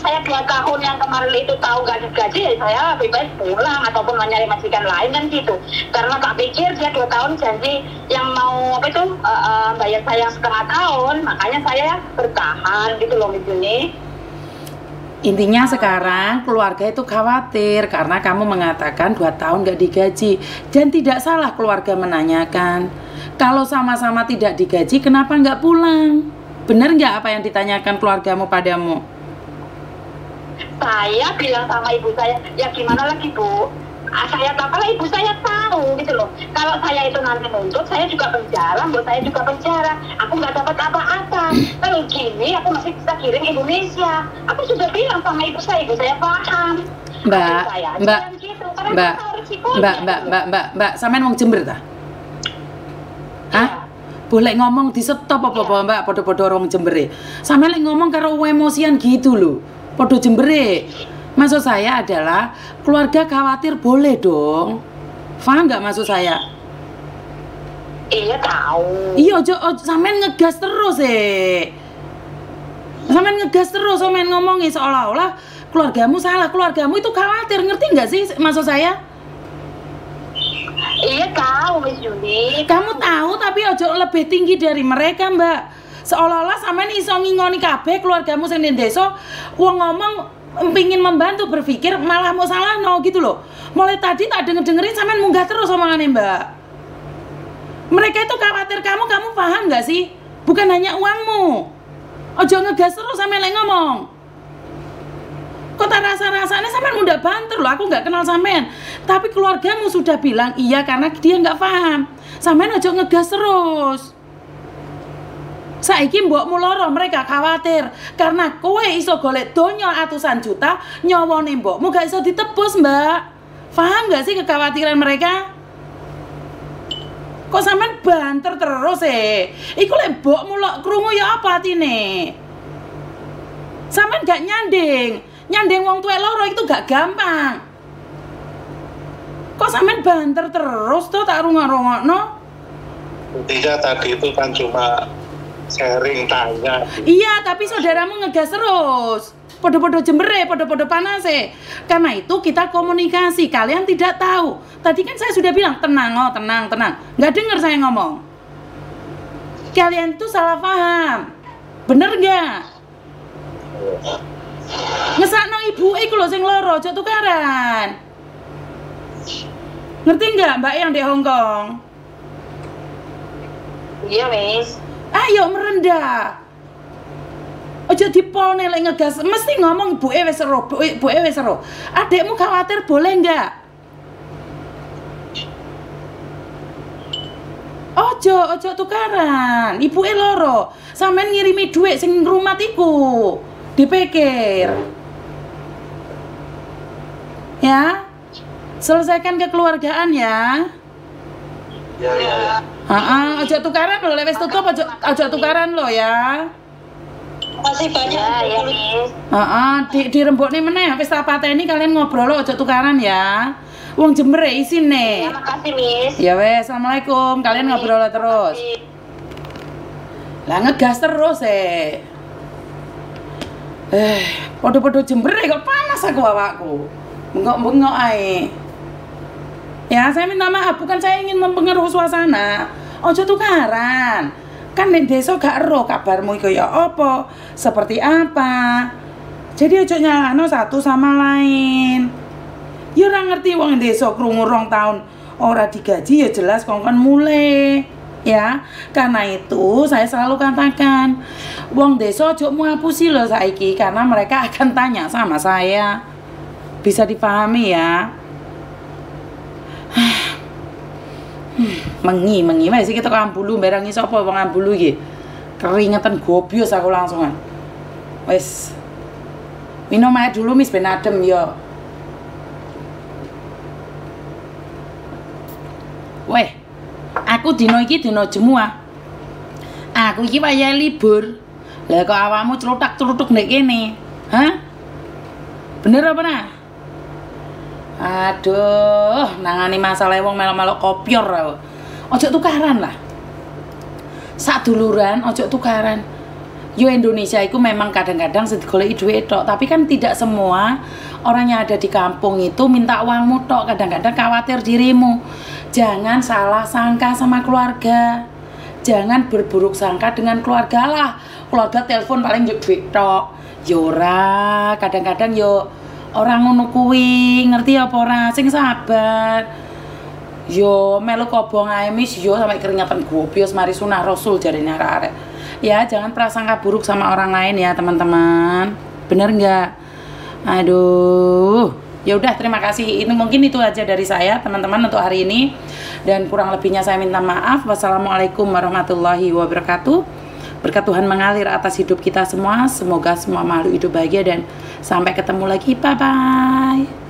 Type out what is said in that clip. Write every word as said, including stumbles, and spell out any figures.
saya dua tahun yang kemarin itu tahu nggak digaji, ya saya lebih baik pulang ataupun mencari majikan lain kan gitu. Karena tak pikir dia dua tahun janji yang mau apa itu uh, uh, bayar saya setengah tahun, makanya saya bertahan gitu loh Miss Juni. Intinya sekarang keluarga itu khawatir karena kamu mengatakan dua tahun gak digaji. Dan tidak salah keluarga menanyakan, kalau sama-sama tidak digaji kenapa nggak pulang? Benar nggak apa yang ditanyakan keluargamu padamu? Saya bilang sama ibu saya, ya gimana lagi Bu? Saya tahu, kalau ibu saya tahu gitu loh. Kalau saya itu nanti nuntut, saya juga penjara, buat saya juga penjara. Aku nggak dapat apa-apa. Kalau gini, aku masih bisa kirim Indonesia. Aku sudah bilang sama ibu saya, ibu saya paham. Mbak, saya mbak, gitu. mbak, mbak, mbak, mbak, mbak, mbak, mbak, sampean wong Jember ta? Hah? Boleh ngomong di stop apa-apa mbak, podo-podo orang Jembere. Sampean lek ngomong karo emosian gitu loh. Podo Jembere. Maksud saya adalah keluarga khawatir boleh dong. Paham nggak maksud saya? Iya tahu. Iya, ojo, ojo sampean ngegas terus eh. Sampean ngegas terus, sampean ngomongin seolah-olah keluargamu salah, keluargamu itu khawatir, ngerti nggak sih maksud saya? Iya tahu Miss Juni. Kamu tahu tapi ojo lebih tinggi dari mereka mbak. Seolah-olah sampean iso ngingoni kabeh keluargamu sing ning desa, wong ngomong pingin membantu berpikir malah mau salah no gitu loh. Mulai tadi tak denger-dengerin sampean munggah terus omongannya mbak. Mereka itu khawatir kamu, kamu paham nggak sih? Bukan hanya uangmu. Ojo ngegas terus sampean lagi ngomong. Kok tak rasa-rasanya sampean mudah banter loh, aku nggak kenal sampean. Tapi keluargamu sudah bilang iya karena dia nggak paham. Sampean ojo ngegas terus. Saiki mbokmu loro, mereka khawatir karena kowe iso golek donya atusan juta, nyawane mbokmu gak iso ditebus, Mbak. Paham gak sih kekhawatiran mereka? Kok sampean banter terus eh? Iku lek mbokmu lok krungu ya apa atine? Sampean gak nyanding, nyanding wong tuwek loro itu gak gampang. Kok sampean banter terus tuh tak rungok-rungokno? Iya tadi itu kan cuma sharing tanya. Iya, tapi saudaramu ngegas terus. Podo-podo Jembere, podo-podo panase. Karena itu kita komunikasi. Kalian tidak tahu. Tadi kan saya sudah bilang tenang, oh tenang, tenang. Nggak dengar saya ngomong. Kalian itu salah paham. Bener nggak? Ngesakno ibu iku lho sing loro, aja tukaran. Ngerti nggak Mbak yang di Hong Kong? Iya, Miss. Ayo merendah. Ojo dipolne lek ngegas, mesti ngomong ibuke wis ero, ibuke wis ero. Adekmu khawatir boleh enggak? Ojo, ojo tukaran. Ibuke loro. Sampeyan ngirimi duit sing ngrumat iku. Dipikir. Ya. Selesaikan kekeluargaan ya. Ya, ya, ya. Heeh, ojo tukaran lho, lek wis tutup ojo ojo tukaran lho ya. Makasih banyak ya, ya Miss. Heeh, di dirembokne meneh wis tak pateni kalian ngobrol lho, ojo tukaran ya. Wong Jembere isine. Ya, makasih Miss. Ya wes, assalamualaikum. Kalian ngobrol terus. Lah ngegas terus eh. Eh, podo-podo Jembere kok panas aku awakku. Bengok-bengok ae. Ya, saya minta maaf, bukan saya ingin mempengaruhi suasana. Ojo tukaran. Kan ning desa gak ero kabarmu iku ya apa, seperti apa. Jadi ojo nyalahno satu sama lain. Ya ora ngerti wong desa krungu rong tahun ora digaji ya jelas kongkon mulai. Ya, karena itu saya selalu katakan, wong desa ojo ngapusi loh saiki karena mereka akan tanya sama saya. Bisa dipahami ya. Hmm, mengi mengi wes iki teko Ambulu mberangi sapa wong Ambulu iki. Keringetan gobios aku langsungan. Wes. Minum air dulu Miss ben adem yo. Weh. Aku dino iki dino Jemuah. Aku iki wayahe libur. Lah kok awakmu celutak-celutuk ndek kene? Hah? Bener apa nah? Aduh, nangani masalah wong melok-melok kopior aku. Ojo tukaran lah. Sak duluran ojo tukaran. yo Indonesia itu memang kadang-kadang sedigoleki duit tok, tapi kan tidak semua orang yang ada di kampung itu minta uangmu tok, kadang-kadang khawatir dirimu. Jangan salah sangka sama keluarga. Jangan berburuk sangka dengan keluarga lah. Keluarga telepon paling yo duit tok. Yo ora, kadang-kadang yo orang ngono kuwi, ngerti apa ora? Sing sabar. Yo melu kobong ae mis yo sampai keringatan gobios mari sunah rasul jarine arek-arek. Ya, jangan prasangka buruk sama orang lain ya, teman-teman. Bener nggak? Aduh. Ya udah, terima kasih. Itu mungkin itu aja dari saya, teman-teman, untuk hari ini. Dan kurang lebihnya saya minta maaf. Wassalamualaikum warahmatullahi wabarakatuh. Berkat Tuhan mengalir atas hidup kita semua. Semoga semua makhluk hidup bahagia dan sampai ketemu lagi. Bye bye.